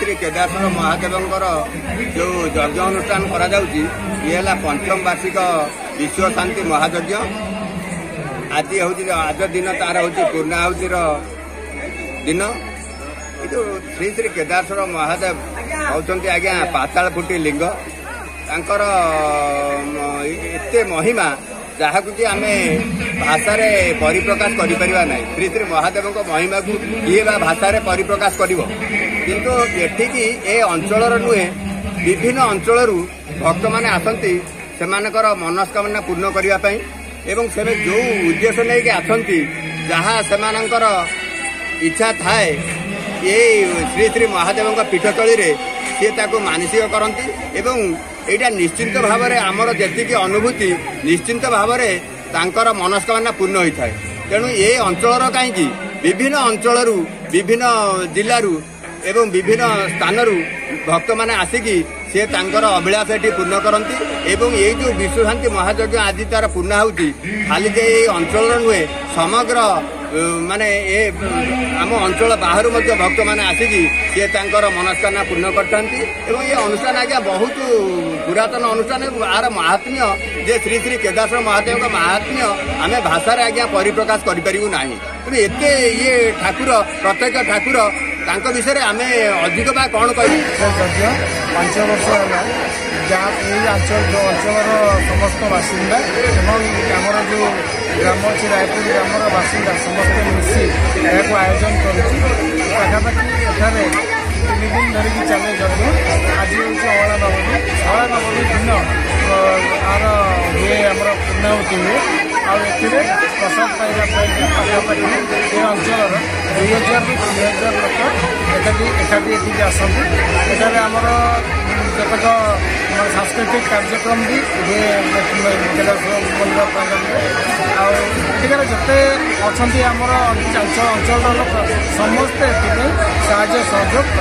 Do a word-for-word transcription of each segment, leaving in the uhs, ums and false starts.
श्री केदारेश्वर महादेवंकर जो यज्ञ अनुष्ठान करा जाउची ये है पंचम वार्षिक विश्व शांति महायज्ञ। आज हूँ आज दिन तार हूँ पूर्णाहुतिर दिन। जो श्री श्री केदारेश्वर महादेव होती आज्ञा पाताल फुटी लिंग तांकर एते महिमा जहाँ कि आम भाषा परिप्रकाश करिपरिबा नहीं। श्री श्री महादेव महिमा को किए बा भाषा परिप्रकाश करिवो किंतु एठिकी ए अंचल नुहे विभिन्न अंचल भक्त मैंने आसती से मनस्कामना पूर्ण करने एवं से जो उद्देश्य नहीं कि आसती जहाँ से इच्छा थाए ये श्री श्री महादेव पीठस्थली सी मानसिक करती एवं यहाँ निश्चिंत भाव में आमर जी अनुभूति निश्चिंत भाव में मनस्कामना पूर्ण होता है। तेणु ये अंचल कहीं विभिन्न अंचल विभिन्न जिलूर एवं विभिन्न स्थान भक्त मैंने आसिकी सी अभिलाष ये पूर्ण करती एवं ये जो विश्व शांति महायज्ञ आज तार पूर्ण होती खाली जे अंचल नुहे समग्र माने ये आम अंचल बाहर भक्त मैंने आसिकी सी मनस्कामना पूर्ण करता ये अनुष्ठान आज्ञा बहुत पुरातन अनुष्ठान। यार महात्म्य जे श्री श्री केदारेश्वर महादेव का महात्म्य आम भाषा आज्ञा परिप्रकाश करूँ ना। तेणु एते ये ठाकुर प्रत्येक ठाकुर तांक विषय आम अधिक बा कौन कह पांच वर्ष है जहाँ अंचल अंचल समस्त बासिंदा आमर जो ग्राम अच्छी रायपुर ग्रामर बासिंदा समस्त मिसी यहाँ आयोजन करुपाखापाखि एठारे तीन दिन धरिकी चले यज्ञ। आज हूँ अवला नवमी अवला नवमी दिन आर हुए आम पूर्णाहुति हुए आए प्रसाद पाइबा पाखापाखि ये अंचल दुई हजार रु तीन हजार लोक एकाठी एकाठी एटिक आसती। एठारे आमर केतक सांस्कृतिक कार्यक्रम भी हुए केदारेश्वर मंदिर प्रांगण आठिकार जिते अच्छा आमर अंचल लोक समस्ते साहाय्य सहयोग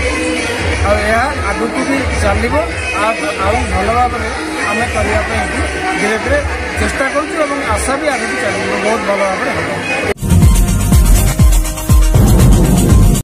आगू भी चलो भल भाव में आम करने धीरे धीरे चेष्टा करूँ आशा भी आगे चलो बहुत भल भाव में।